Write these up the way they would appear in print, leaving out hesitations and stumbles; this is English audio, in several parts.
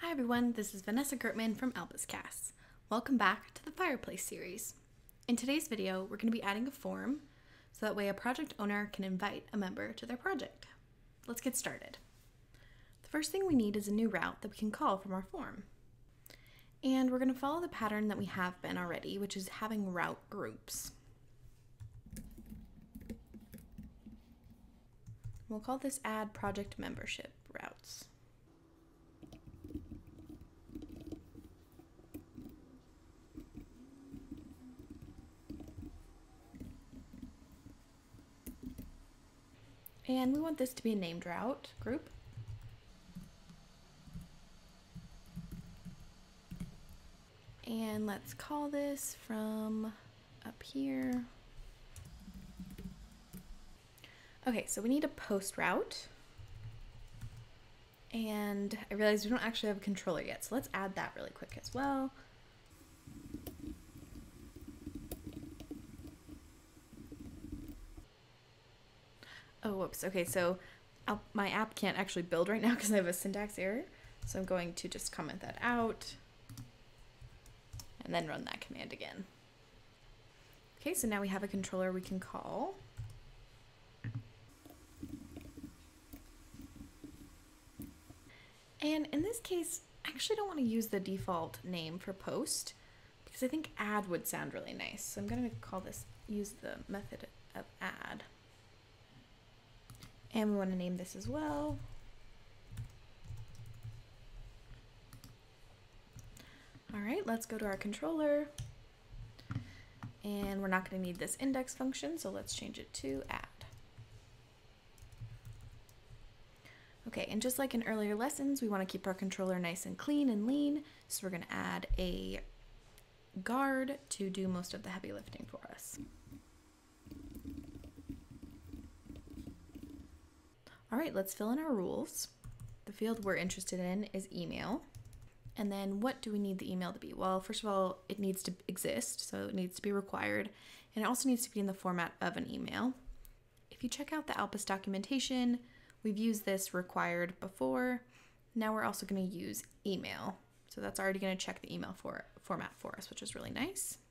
Hi everyone, this is Vanessa Gertman from AlpusCast. Welcome back to the Fireplace series. In today's video, we're going to be adding a form so that way a project owner can invite a member to their project. Let's get started. The first thing we need is a new route that we can call from our form. And we're going to follow the pattern that we have been already, which is having route groups. We'll call this Add Project Membership Routes. And we want this to be a named route group. And let's call this from up here. Okay, so we need a post route. And I realized we don't actually have a controller yet, so let's add that really quick as well. Oh, whoops. Okay, so my app can't actually build right now because I have a syntax error. So I'm going to just comment that out and then run that command again. Okay, so now we have a controller we can call. And in this case, I actually don't want to use the default name for post because I think add would sound really nice. So I'm going to call this, use the method of add. And we want to name this as well. All right, let's go to our controller. And we're not going to need this index function, so let's change it to add. Okay, and just like in earlier lessons, we want to keep our controller nice and clean and lean. So we're going to add a guard to do most of the heavy lifting for us. All right, let's fill in our rules. The field we're interested in is email. And then what do we need the email to be? Well, first of all, it needs to exist, so it needs to be required. And it also needs to be in the format of an email. If you check out the Alpus documentation, we've used this required before. Now we're also going to use email. So that's already going to check the email format for us, which is really nice.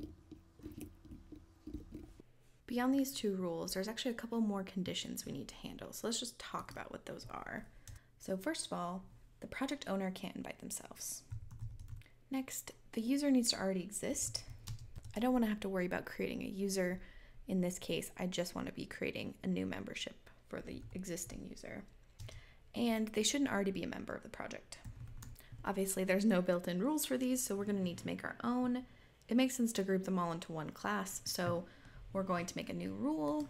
Beyond these two rules, there's actually a couple more conditions we need to handle. So let's just talk about what those are. So first of all, the project owner can't invite themselves. Next, the user needs to already exist. I don't want to have to worry about creating a user. In this case, I just want to be creating a new membership for the existing user. And they shouldn't already be a member of the project. Obviously, there's no built-in rules for these, so we're going to need to make our own. It makes sense to group them all into one class, so we're going to make a new rule.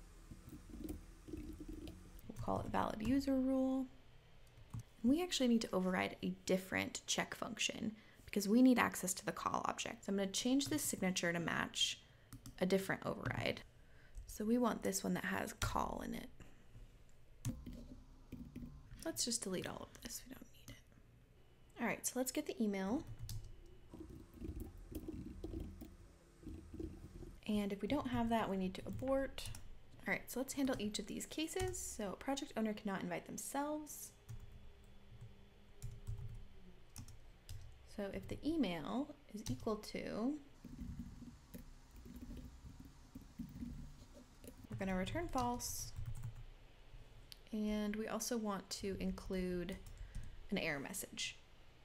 We'll call it valid user rule. We actually need to override a different check function because we need access to the call object. So I'm going to change this signature to match a different override. So we want this one that has call in it. Let's just delete all of this. We don't need it. All right, so let's get the email. And if we don't have that, we need to abort. All right, so let's handle each of these cases. So a project owner cannot invite themselves. So if the email is equal to, we're going to return false. And we also want to include an error message.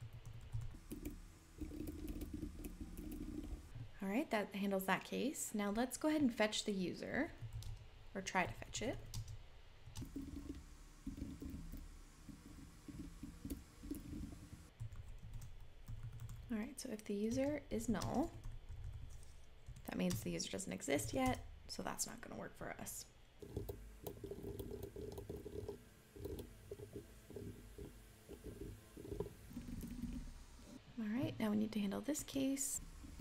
All right, that handles that case. Now let's go ahead and fetch the user, or try to fetch it. All right, so if the user is null, that means the user doesn't exist yet, so that's not going to work for us. All right, now we need to handle this case.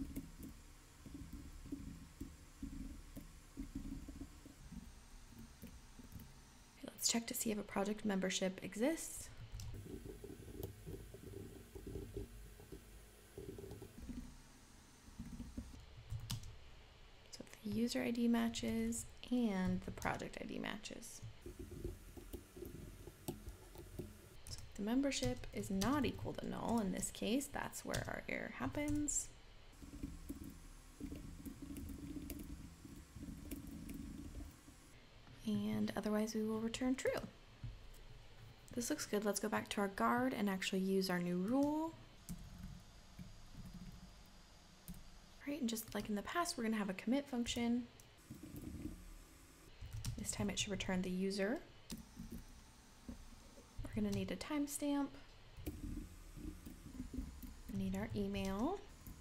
Let's check to see if a project membership exists. So if the user ID matches and the project ID matches. So if the membership is not equal to null. In this case, that's where our error happens. And otherwise we will return true. This looks good. Let's go back to our guard and actually use our new rule. All right, and just like in the past, we're gonna have a commit function. This time it should return the user. We're gonna need a timestamp. We need our email.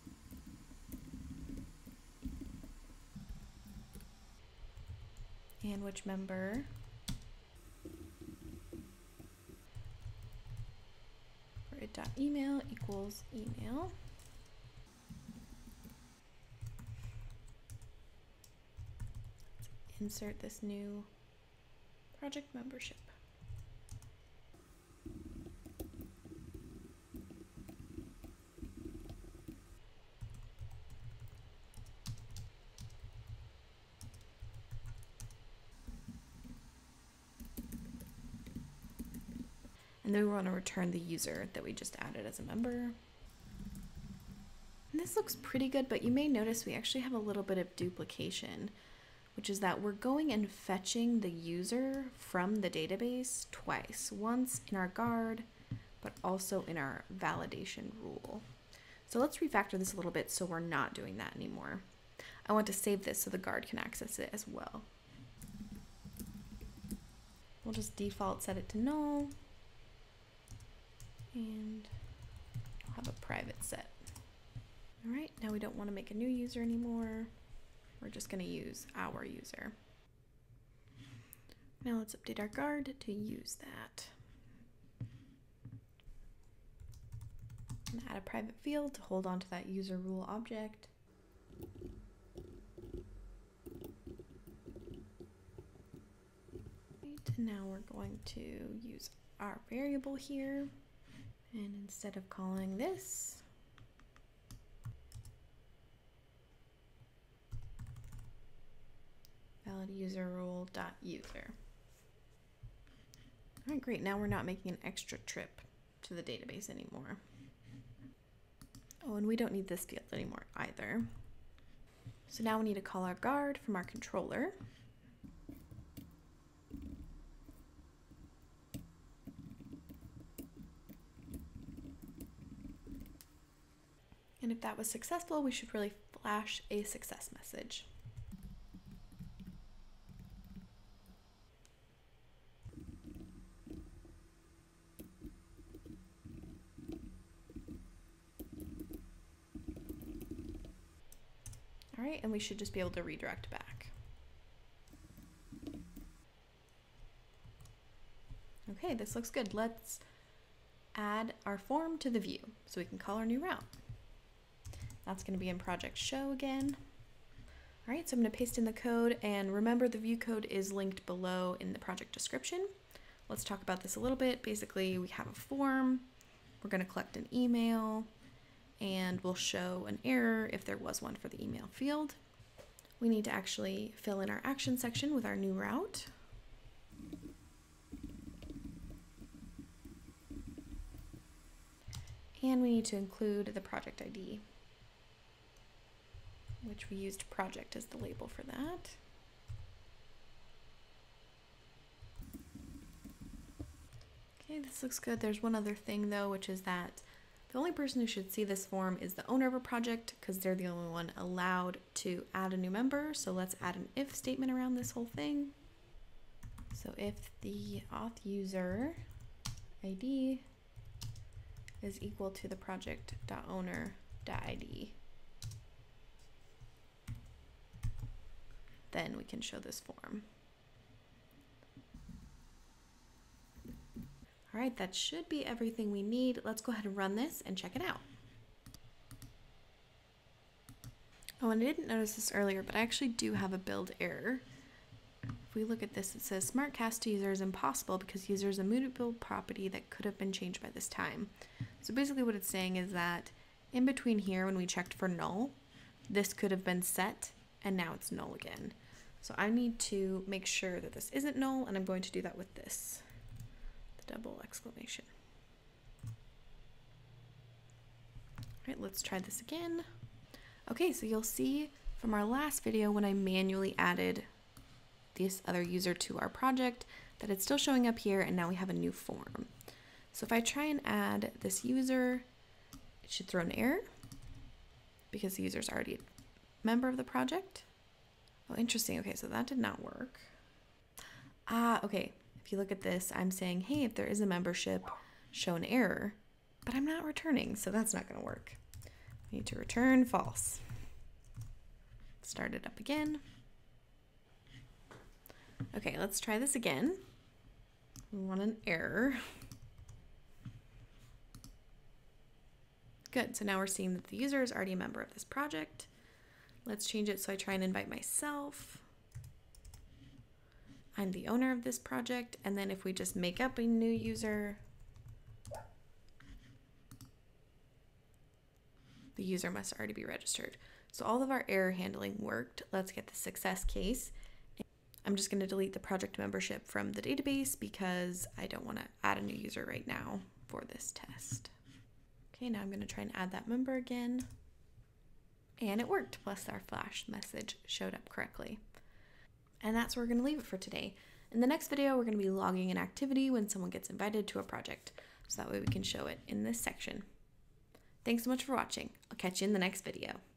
And which member. For it.email equals email. Let's insert this new project membership. And then we want to return the user that we just added as a member. And this looks pretty good, but you may notice we actually have a little bit of duplication, which is that we're going and fetching the user from the database twice, once in our guard, but also in our validation rule. So let's refactor this a little bit so we're not doing that anymore. I want to save this so the guard can access it as well. We'll just default set it to null. And I'll have a private set. All right, now we don't want to make a new user anymore. We're just going to use our user. Now let's update our guard to use that. And add a private field to hold on to that user rule object. Right, and now we're going to use our variable here. And instead of calling this, valid user rule dot user. All right, great. Now we're not making an extra trip to the database anymore. Oh, and we don't need this field anymore either. So now we need to call our guard from our controller. And if that was successful, we should really flash a success message. All right, and we should just be able to redirect back. Okay, this looks good. Let's add our form to the view so we can call our new route. That's going to be in project show again. All right, so I'm going to paste in the code, and remember the view code is linked below in the project description. Let's talk about this a little bit. Basically, we have a form. We're going to collect an email, and we'll show an error if there was one for the email field. We need to actually fill in our action section with our new route. And we need to include the project ID, which we used project as the label for that. Okay, this looks good. There's one other thing though, which is that the only person who should see this form is the owner of a project because they're the only one allowed to add a new member. So let's add an if statement around this whole thing. So if the auth user ID is equal to the project.owner.id, then we can show this form. All right, that should be everything we need. Let's go ahead and run this and check it out. Oh, and I didn't notice this earlier, but I actually do have a build error. If we look at this, it says smart cast to user is impossible because user is a mutable property that could have been changed by this time. So basically what it's saying is that in between here, when we checked for null, this could have been set and now it's null again. So I need to make sure that this isn't null, and I'm going to do that with this, the double exclamation. right, let's try this again. Okay, so you'll see from our last video when I manually added this other user to our project that it's still showing up here, and now we have a new form. So if I try and add this user, it should throw an error because the user's already a member of the project. Oh, interesting. Okay, so that did not work. Okay. If you look at this, I'm saying, hey, if there is a membership, show an error, but I'm not returning, so that's not going to work. We need to return false. Start it up again. Okay, let's try this again. We want an error. Good, so now we're seeing that the user is already a member of this project. Let's change it so I try and invite myself. I'm the owner of this project, and then if we just make up a new user, the user must already be registered. So all of our error handling worked. Let's get the success case. I'm just going to delete the project membership from the database because I don't want to add a new user right now for this test. Okay, now I'm going to try and add that member again. And it worked, plus our flash message showed up correctly. And that's where we're going to leave it for today. In the next video, we're going to be logging an activity when someone gets invited to a project, so that way we can show it in this section. Thanks so much for watching. I'll catch you in the next video.